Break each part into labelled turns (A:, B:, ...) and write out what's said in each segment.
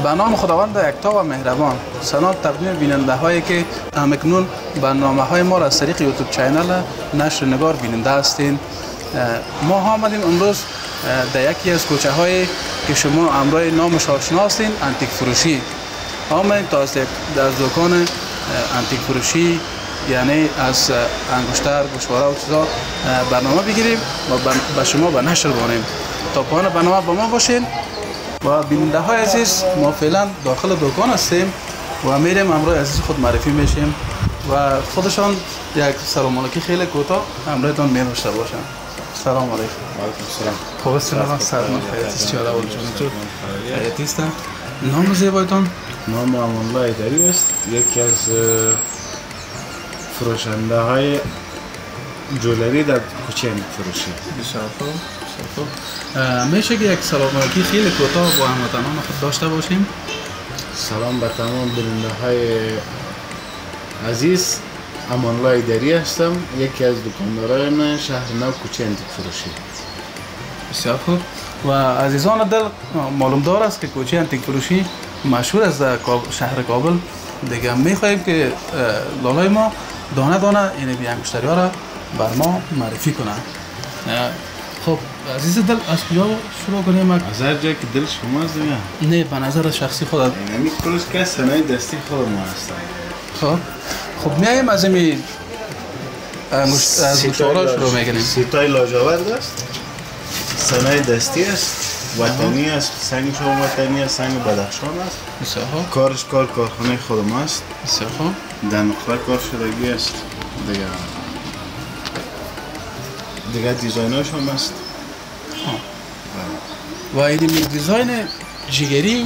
A: به نام خداوند یکتا و مهربان. سلام تقدیم بیننده هایی که همکنون برنامه های ما را از طریق یوتیوب چینل نشر نگار بیننده هستین. ما آمدیم امروز در یکی از کوچه هایی که شما امروز نامش آشنا هستین، انتیک فروشی. آمدیم تا از دکان انتیک فروشی، یعنی از انگشتر، گوشواره و چیزا برنامه بگیریم و به شما به نشر بانیم. تا پایان برنامه با ما باشین. و بیننده های عزیز، ما فعلا داخل دکان هستیم و میریم امروز عزیز خود معرفی میشیم و خودشان یک سلام علیکی خیلی کوتاه امروزتان می‌داشته باشن. سلام علیکم.
B: و علیکم السلام.
A: خوب است؟ سلام. خیلیت چی حالا ولجون؟ خیلیت است. نام زیبایتان؟
B: نام امان ایدری است. یکی از فروشنده های جولری در کوچه فروشی.
A: بسیار خوب. میشه که یک سلام علیکی خیلی کوتاه با هموطنان خود داشته باشیم؟
B: سلام به تمام بیننده های عزیز. امان ایدری هستم، یکی از دکانداران شهر نو کوچه انتیک فروشی.
A: بسیار خوب. و عزیزان دل معلوم دار است که کوچه انتیک فروشی مشهور است در شهر کابل. دیگه میخواهیم که لالای ما دانه دانه این انگشتری ها را بر ما معرفی کنند. خب عزیز دل از کجا شروع کنیم؟
B: از هر جایی که دل شما است دیگه.
A: نه، به نظر شخصی خودت.
B: یعنی کلش که صنایع دستی خود ما هست.
A: خب میایم از این گوشواره شروع میکنیم.
B: سیتای لاجورد است، صنایع دستی است، وطنی است، سنگ شما وطنی است، سنگ بدخشان است.
A: بسیار خوب.
B: کارش کارخانه خود ما است.
A: بسیار خوب.
B: در نقطه کار شدگی است. دیگه دیزایناش هم است.
A: و این دیزاین جگری و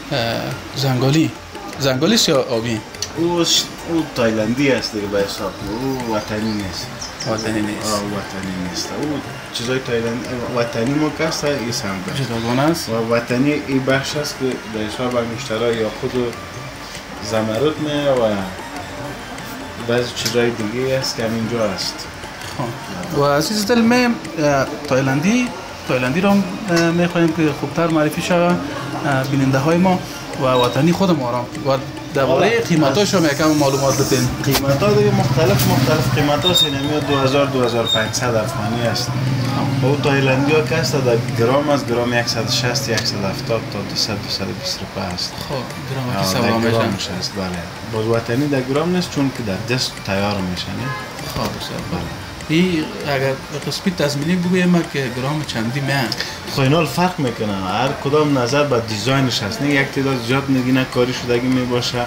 A: زنگالی است یا آبی؟
B: او تایلندی است دیگه به حساب. او وطنی نیست.
A: وطنی نیست.
B: وطنی نیست. او چیزای تایلندی وطنی ما کاست این سمت.
A: جداگانه است.
B: و وطنی این بخش است که به حساب انگشترها یا خود زمرد میه و بعضی چیزای دیگه است که همینجا است.
A: و عزیز دل میم تایلندی را میخواهیم که خوبتر معرفی شود بیننده های ما و وطنی خود ما را و درباره قیمتاش هم یکم معلومات بدین.
B: قیمتا دیگه مختلف قیمت هست. اینمی 2000-2500 افغانی است. او تایلندی ها که است در گرام است، گرام 160-170 تا 200-220 روپه است.
A: خب گرام که
B: گرامش است. بله. باز وطنی در گرام نیست چون که در دست تیار میشه.
A: خب بله. این اگر قسمی تضمینی بگویم که گرام چندی میان؟
B: خب اینا فرق میکنه، هر کدام نظر به دیزاینش هست. نه یک تعداد زیاد نگینه کاری شدگی میباشه،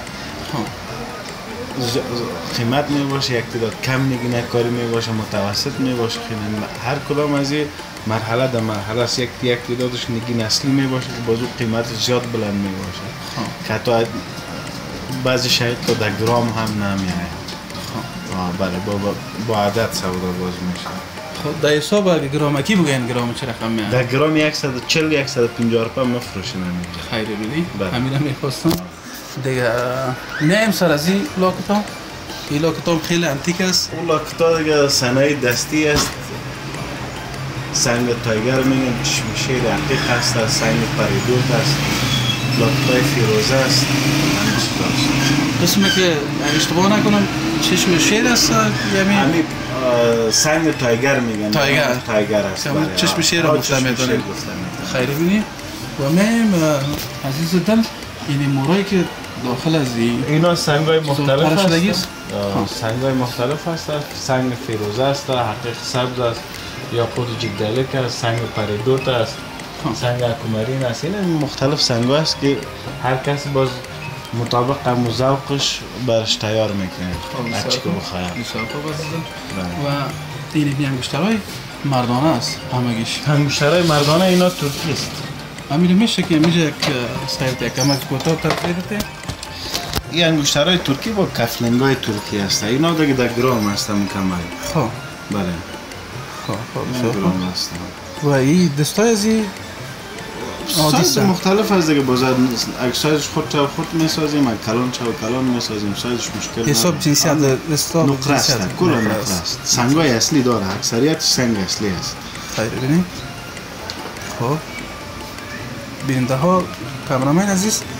B: قیمت میباشه، یک تعداد کم نگینه کاری میباشه، متوسط میباشه. هر کدام از این مرحله در مرحله است. یک تعدادش نگین اصلی میباشه که بازو قیمت زیاد بلند میباشه که حتی بعضی شاید که در گرام هم نمیاد. بله با عدد سودا باز میشه.
A: خب در حساب اگه گرامکی بگین گرام چه رقم میاد؟
B: در گرام 140-150 روپه مفروشیم همینجا.
A: خیلی بلی؟ همین هم میخواستم. دیگه میایم سر از این لاکتا. این لاکتا خیلی انتیک است.
B: اون لاکتا دیگه صنایع دستی است. سنگ تایگر میگن، چشم شیر عقیق است، سنگ پریدوت است، لاکتای فیروزه است.
A: قسمی که اشتباه نکنم چشم شیر است یا
B: همین سنگ تایگر میگن. تایگر است.
A: چشم شیر را گفته میدونیم. خیلی بینی و میم عزیز دل این مورایی که داخل از
B: اینا سنگای مختلف
A: است.
B: سنگای مختلف است. سنگ فیروزه است، حقیق سبز است، یا خود جگدلک است، سنگ پریدوت است، سنگ اکومرین است. این مختلف سنگ است که هر کسی باز مطابق هم ذوقش برش تیار میکنه. هرچی که بخواهد.
A: و این انگشترهای مردانه است همگیش.
B: انگشترهای مردانه اینا ترکی است.
A: همین میشه که میشه یک سایت یک کمک کوتاه تفصیل بده.
B: این انگشترهای ترکی با کفلنگای ترکی است. اینا دیگه در گرام است مکمل.
A: خب
B: بله.
A: خب
B: گرام است.
A: و این دستای از این
B: سایز مختلف است دیگه. باز اگه سایزش خود میسازیم، اگه کلان کلان میسازیم، سایزش مشکل
A: حساب جنسیت دستا
B: نقره است. کلا نقره است. سنگای اصلی داره، اکثریت سنگ اصلی است.
A: خیلی ببینید. خب بیننده ها، کامرامن عزیز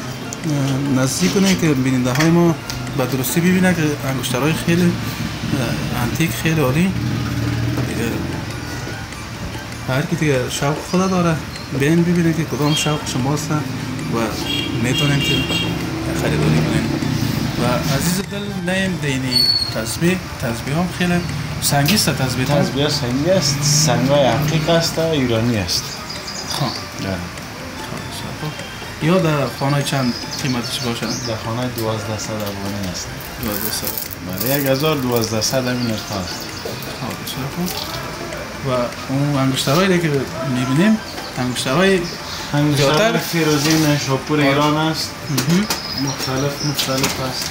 A: نزدیک کنه که بیننده های ما به درستی ببینه که انگشترهای خیلی انتیک خیلی عالی دیگه. هر کی دیگه شوق خدا داره بین ببینه که کدام شوق شماست و میتونیم که خریداری کنیم. و عزیز دل نیم دینی تسبیح هم خیلی سنگی است. تسبیح
B: سنگی است، سنگای حقیق است، ایرانی است.
A: یا در خانه چند قیمتش باشه؟
B: در خانه 1200 افغانی است.
A: 1200
B: بله 1200 همین ارتفاع است.
A: و اون انگشترهایی که میبینیم انگشترهای
B: فیروزی نیشاپور ایران است. مختلف است.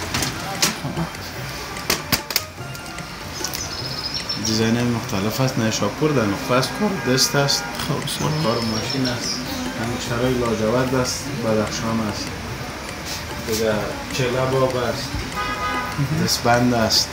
B: دیزاین مختلف است. نیشاپور در نقطه است، کار دست است، کار ماشین است. انگشترهای لاجورد است، بدخشان است. دیگه چلباب است، دستبند است.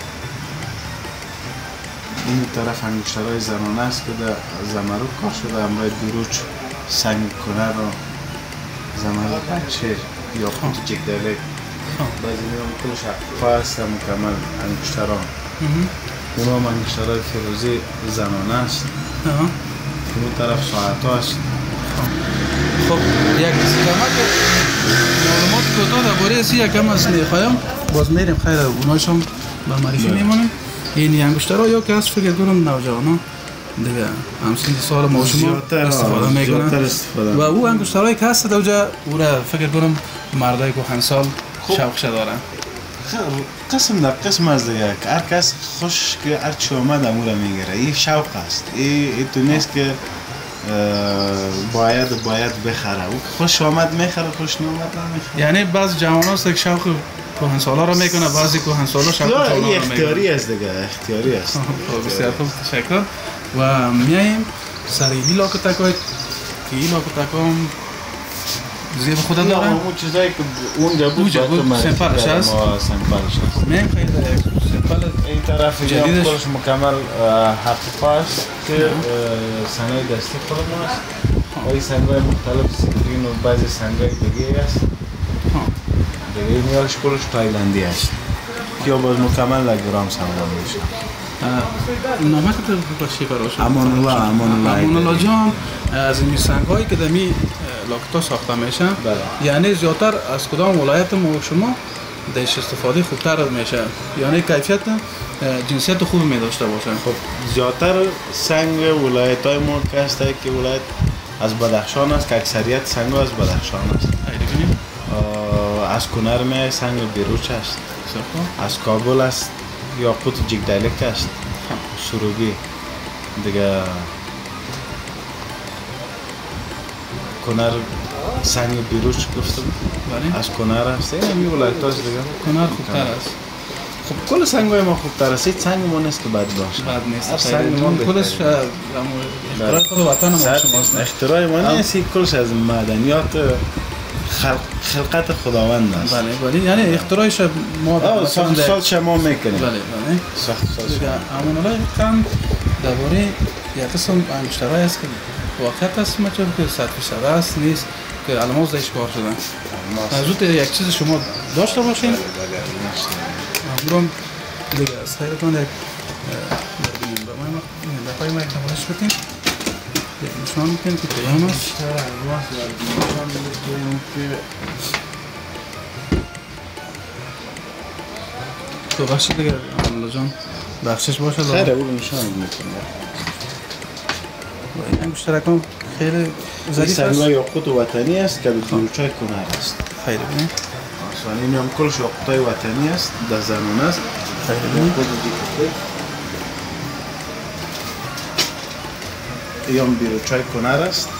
B: این طرف انگشترهای زنانه است که در زمرد کار شده، همراه بیروچ سنگ کنر و زمرد بچه یا خود جگدلک. بعضی میرم کلش حقیقه است مکمل انگشتران. اونا هم انگشترهای فیروزی زنانه است. اون طرف ساعت است.
A: خب یک زحمت معلومات کوتاه درباره از یکم از میخوایم باز میریم خیر اوناشم به معرفی میمونیم. این انگشترها یا که از فکر کنم نوجوانا دیگه همسن سال ما شما استفاده میکنن و او انگشترهایی که هست دوجا او را فکر کنم مردای کهنسال شوقش دارن.
B: قسم در قسم از دیگه هر کس خوش که هر چی آمد امور میگیره. این شوق است. این تو نیست که باید بخره. او خوش آمد میخره، خوش نامد نمیخره.
A: یعنی بعض جوان هاست که شوق کهنسالا را میکنه، بعضی کهنسالا شوق جوان را میکنه.
B: اختیاری است دیگه، اختیاری است.
A: بسیار خوب، تشکر. و میاییم سر این لاکتکای که این لاکتکام زیر خدا داره.
B: اون چیزایی که اونجا بود
A: سمپلش هست. میاییم خیلی سمپل
B: این طرف جدیدش مکمل حقیقه است که صنایع دستی خودمون است. و این سنگای مختلف سیترین و بعضی سنگای دیگه است. دیگه میارش کلش تایلندی است یا باز مکمل گرام سنگان میشه.
A: نامه که تو باشی کاروش
B: امان
A: الله جان از این سنگ هایی که دمی لاکتا ساخته میشن یعنی زیادتر از کدام ولایت ما شما دایش استفاده خوبتر میشه، یعنی کیفیت جنسیت خوب می داشته باشن.
B: خب زیادتر سنگ ولایت های ما که هست که ولایت از بدخشان است که اکثریت سنگ از بدخشان است. از کنر می سنگ بیروچ است، از کابل است یاقوت جگدلک است، سروبی دیگه کنر سنگ بیروچ گفتم از کنر است. این همی ولایت هاست دیگه.
A: کنر خوبتر است.
B: خب کل سنگ های ما خوبتر است. سنگ ما نیست که بد باشه.
A: بد نیست.
B: سنگ ما
A: کلش اختراع خود وطن ما شماست.
B: اختراع ما نیست، کلش از معدنیات خلقت خداوند است.
A: بله یعنی اختراعش ما
B: ساخت شما میکنیم.
A: بله ساخت امان الله کم درباره یک قسم انگشترهای است که واقعیت است مطور که 100% است نیست که الماس دایش کار شدن. موضوع یک چیز شما داشته باشین برام دیگه از خیرتون یک ببینیم با ما دفعه ما یک نمایش بکنیم یک نشان میکنیم که کدام است. تو بخشی دیگه الله جان بخشش باشه
B: خیره بودو نشان میکنیم.
A: این انگشترکان خیلی ظریف است.
B: این سنگای یاقوت وطنی است که بیروچای کنر است.
A: خیلی بینیم
B: این هم کلش یاقوتای وطنی است، در زنون است.
A: خیلی بینیم
B: این هم بیروچای کنر است.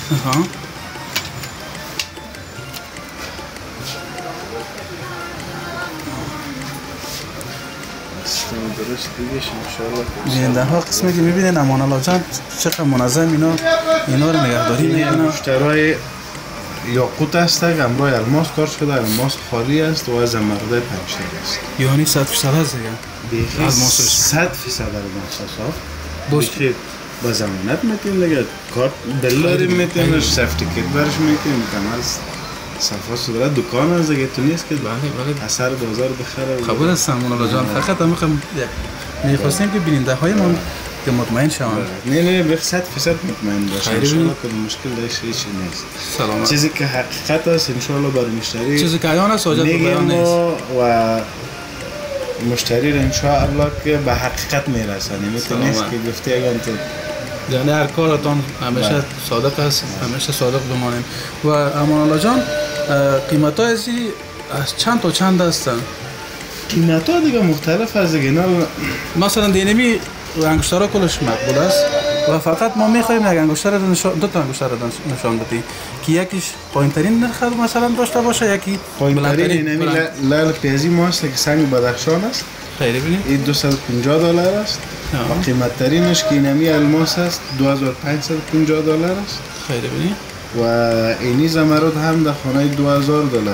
B: درست دیگه
A: بیننده ها قسمی که میبینین امان الله جان چقدر منظم اینا رو نگهداری میکنن.
B: انگشترهای یاقوت است که همراه الماس کار شده، الماس خالی است و از زمرده پنجشیر است.
A: یعنی 100% است دیگه.
B: الماسش 100% الماس است. بیخی با ضمانت میتونیم دیگه کارت دلاری میتونیم سیفتیکیت برش میتونیم کامل صفا شده دکان از دیگه تو نیست که
A: بله
B: اثر بازار بخره.
A: قبول هستم مولانا جان، فقط هم میخواستیم که بیننده های ما که مطمئن شوند.
B: نه به 100% مطمئن باشه ان شاء الله که مشکل داشته هیچی نیست.
A: سلامت.
B: چیزی که حقیقت است ان شاء الله برای مشتری
A: چیزی که عیان است حاجت به بیان نیست
B: و مشتری را ان شاء الله که به حقیقت میرسونه. نیست که گفته اگر تو
A: یعنی هر کارتان همیشه صادق است، همیشه صادق بمانیم. و امان الله جان قیمت های از چند تا چند هستن؟
B: قیمت ها دیگه مختلف از دیگه.
A: مثلا دینمی انگشترها کلش مقبول است و فقط ما میخوایم یک انگشتر دو تا انگشتر نشان بدی که یکیش پایین ترین نرخ مثلا داشته باشه، یکی
B: پایین ترین لال پیازی ماست که سنگ بدخشان است.
A: خیلی ببینید
B: این $250 است. و قیمت ترینش که اینمی الماس است $2550 است.
A: خیلی ببینید.
B: و اینی زمرد هم در خانه $2000 براتون. $2000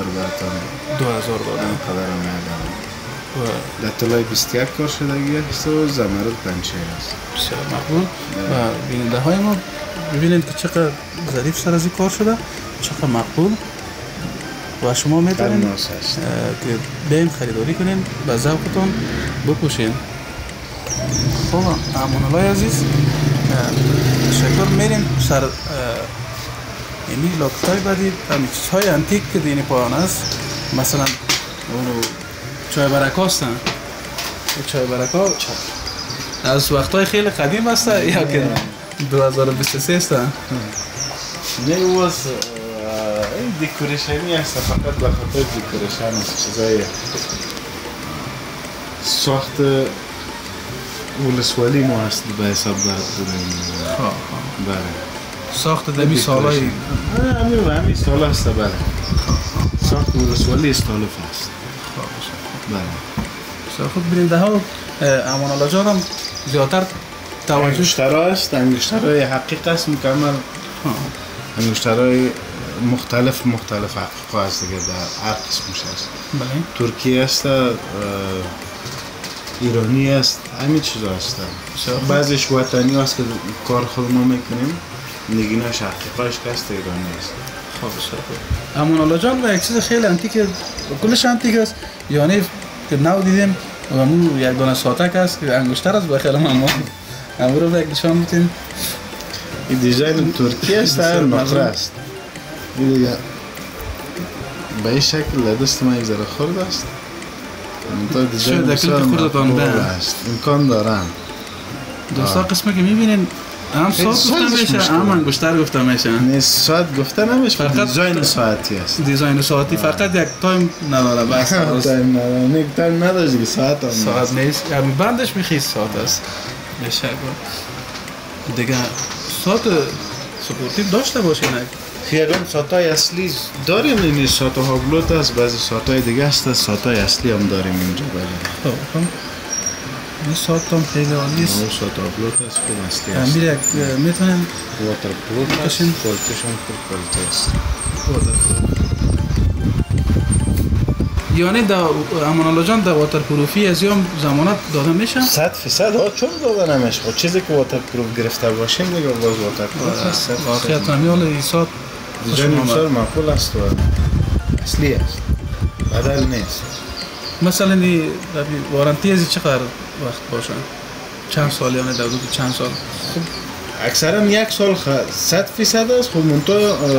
B: قدر میادم. در طلای 21 کار شدگی است و زمرد پنچه است.
A: بسیار مقبول. و بیننده های ما ببینید که چقدر ظریف سر از این کار شده، چقدر مقبول. و شما میتونید که بین خریداری کنین، به ذوقتون بپوشین. خب امان الله عزیز، شکر میریم سر اینی لاکتای بعدی چیزهای انتیک که دینی پایان است. مثلا چای برکا هستن. چای برکا از وقتهای خیلی قدیم هستن یا که 2023 هستن؟
B: نه واس این دیکوریشنی هست، فقط به خاطر دیکوریشن است. چیزای ساخت ولسوالی ما هست به حساب در بودیم. بله
A: ساخت دمی سالای
B: همین سال هست. بله ساخت ولسوالی استالف هست.
A: بله خود بیننده ها امان الله جان هم زیادتر توجه
B: انگشترها است. انگشترهای حقیق است مکمل. انگشترهای مختلف حقیقه هست دیگه در هر قسمش هست.
A: بله
B: ترکیه است، ایرانی است، همین چیزا هست. بعضیش وطنی هست که کار خود ما میکنیم، نگیناش حقیقهش که است ایرانی است.
A: خب بسیار خوب. امان الله جان و یک چیز خیلی انتیک، کلش انتیک است، یعنی که نو دیدیم و همون یک دانه ساتک است که انگشتر است. بخیلی ما همون رو یک نشان میتیم.
B: این دیزاین ترکیه است، نقره است. این دیگه به این شکل دست ما یک ذره خورد است.
A: شاید دکل خوردتان به
B: امکان دارن.
A: دوستا قسمه که میبینین هم ساعت گفته میشه، هم انگشتر گفته میشه.
B: نیست ساعت گفته نمیشه، دیزاین ساعتی است.
A: دیزاین ساعتی فقط یک تایم نداره بس.
B: تایم نداره، یک تایم نداره دیگه. ساعت
A: نیست، یعنی بندش میخیز ساعت است. بشه دیگه ساعت سپورتیو داشته باشه نه؟
B: خیلی ساعتای اصلی داریم. این ساعتها بلوت است، بعضی ساعتای دیگه است. ساعتای اصلی هم داریم اینجا. بله
A: این ساعت هم خیلی عالی است.
B: ساعت بلوت است، خوب اصلی است.
A: امیر میتونیم
B: واتر پروف است، کوالیتیش هم خوب کوالیتی است.
A: یعنی در امان الله جان در واتر پروفی از هم ضمانت داده میشه؟
B: 100% ها چون داده نمیشه. چیزی که واتر پروف گرفته باشیم دیگه باز واتر پروف است.
A: واقعیت نمیاله این ساعت
B: دیزاین بسیار معقول است و اصلی است، بدل نیست.
A: مثلا این وارنتی از چقدر وقت باشه؟ چند سال یعنی در حدود چند سال؟
B: خب اکثرا یک سال 100% است. خب منتها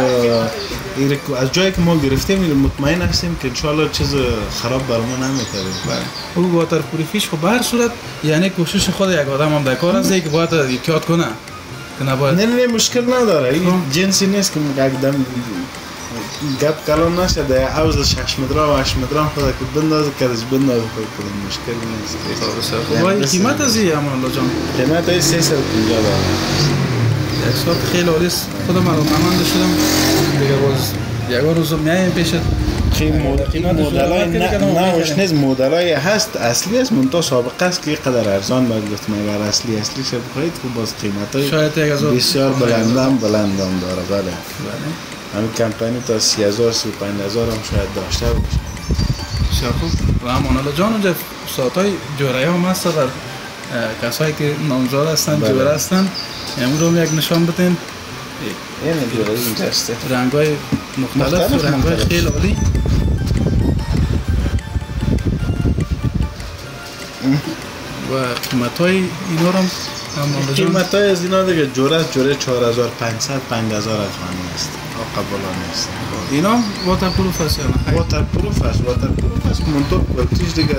B: از جایی که ما گرفتیم مطمئن هستیم که انشاءالله چیز خراب برامون نمیکنه.
A: او واتر پروفیش خب به هر صورت یعنی کوشش خود یک آدم هم در کار است که باید احتیاط کنه که نباید.
B: نه مشکل نداره. این جنسی نیست که مقدم گپ کلام نشه در عوض 6 متر و 8 متر هم خدا که بندازه کدش بندازه خود مشکل نیست.
A: خب قیمت از این امان الله جان؟
B: قیمت های $350.
A: یک ساعت خیلی عالی است. خودم الان مانده شدم دیگه. باز یک روز میایم پیش
B: مدلای نه نیست، مدلای هست اصلی است منتها سابقه است که قدر ارزان باید گفتم. اگر اصلی شد بخواهید که باز قیمتای بسیار بلند داره. بله همین کمپانی تا 30,000 35,000 هم شاید داشته باشه.
A: بسیار خوب. و امان الله جان اونجا ساعتای جوره هم هست در کسایی که نامزاد هستن، جوره هستن. امروز هم یک نشان بدین.
B: این جوره اینجا است.
A: رنگای مختلف رنگ‌های خیلی عالی. و قیمت‌های اینا رو هم
B: قیمت‌های از اینا دیگه جوره 4500 5000 افغانی است. قبولا نیست.
A: اینا واتر پروف است یا نه؟
B: واتر پروف است. منطق وقتیش دیگه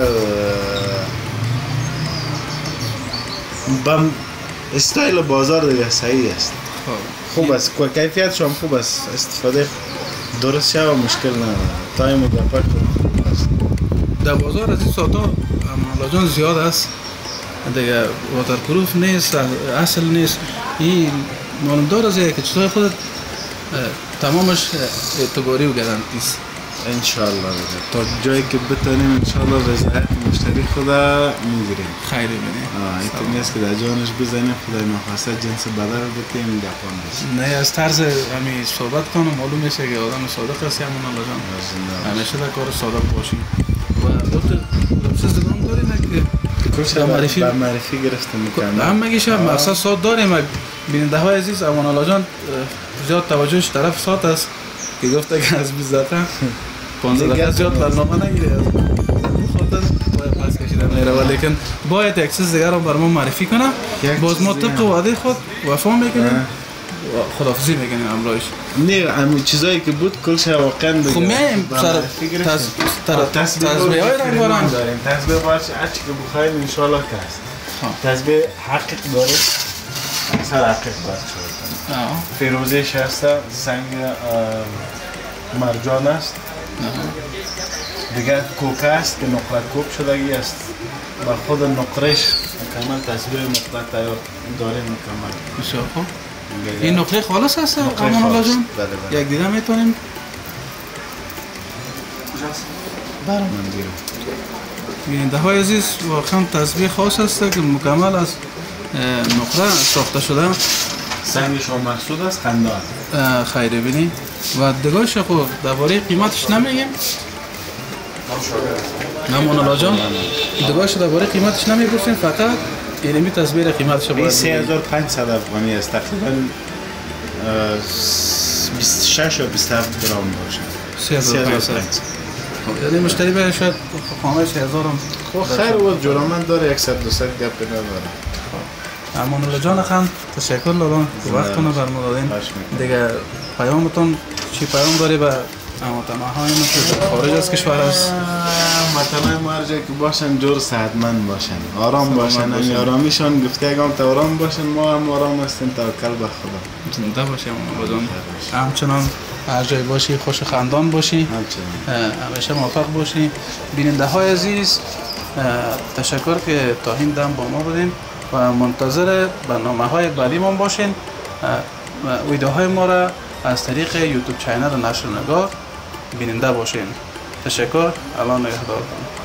B: بم استایل بازار دیگه صحیح است. خوب است. کیفیتش هم خوب است. استفاده درست شد و مشکل نداره. تایم و گپا خوب است.
A: در بازار از این ساعتا امالاجان زیاد است. دیگه واتر پروف نیست، اصل نیست. این معلوم دار از که چیزهای خودت تمامش اعتباری و گارانتی است.
B: انشالله تا جایی که بتونیم انشالله رضایت مشتری خدا میگیریم.
A: خیلی بینیم.
B: این نیست که در جانش بزنیم خدای نخواسته جنس بدل بتیم دفعان بشیم.
A: نه از طرز همی صحبت کنم معلوم میشه که آدم صادق هستی امالا جان. همیشه در کار صادق باشیم. و دوتر چیز دیگه هم داریم که
B: معرفی گرفتم میکنم.
A: هم مگیش هم مقصد ساعت داریم. بیننده های عزیز امالا جان زیاد توجهش طرف ساعت است که گفته که از 20 دقیقه 15 دقیقه زیاد برنامه نگیره. خاطر باید پس کشیدن میره ولیکن باید یک چیز دیگر رو بر ما معرفی کنه. باز ما طبق وعده خود وفا میکنیم. خداحافظی میکنیم امروز.
B: نه همین چیزایی که بود کلش واقعا دیگه.
A: خب میایم سر تسبیح های رنگارنگ
B: داریم. تسبیح باشه هر چی که بخواید ان شاء الله که هست. تسبیح حقیق داره. اکثر حقیق باشه. فیروزه‌ش هست، سنگ مرجان است. دیگه کوکه است که نقره کوب شدگی است. با خود نقرهش مکمل تصویر نقره تیار داره مکمل.
A: بسیار خوب. این نقره خالص هست امان الله جان؟
B: بله.
A: یک دیگه میتونیم؟
B: برام
A: بیننده های عزیز واقعا تصویر خاص هست که مکمل از نقره ساخته شده.
B: سنگش هم محسود است خندان.
A: خیلی بینی و دگاهش خود درباره قیمتش نمیگیم. امان الله جان دگاهش درباره قیمتش نمیگوشیم فقط اینمی تصویر قیمتش باید
B: 3500 افغانی است تقریبا 26 یا 27 گرم باشه.
A: 3500 یعنی مشتری به شاید خامه 3000 هم
B: خیر و جرامت داره 100 200 گپ نداره.
A: امان الله جان خان تشکر لالان وقتتون رو برام دادین. دیگه پیامتون چی پیام داری به هموطن‌های ما که خارج از کشور است؟
B: هموطن‌های ما هر جایی که باشن جور صحتمند باشن، آرام باشن. این آرامیشان گفته اگه هم تا آرام باشن ما هم آرام هستیم. توکل به خدا.
A: زنده باشی امان الله جان. همچنان هر جای باشی خوش خندان باشی. همیشه موفق باشی. بیننده های عزیز تشکر که تا این دم با ما بودین و منتظر برنامه‌های بعدی ما باشین. ویدیوهای ما را از طریق یوتیوب چینل نشر نگار بیننده باشین. تشکر. الله نگهدارتون.